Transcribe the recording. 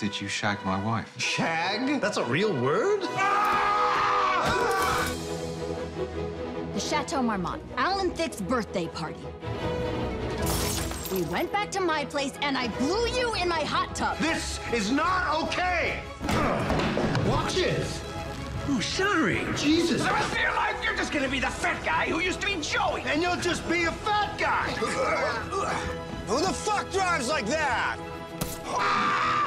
Did you shag my wife? Shag? That's a real word? The Chateau Marmont, Alan Thicke's birthday party. We went back to my place and I blew you in my hot tub. This is not okay! Watch it! Oh, sorry. Jesus. The rest of your life, you're just gonna be the fat guy who used to be Joey. And you'll just be a fat guy! Who the fuck drives like that?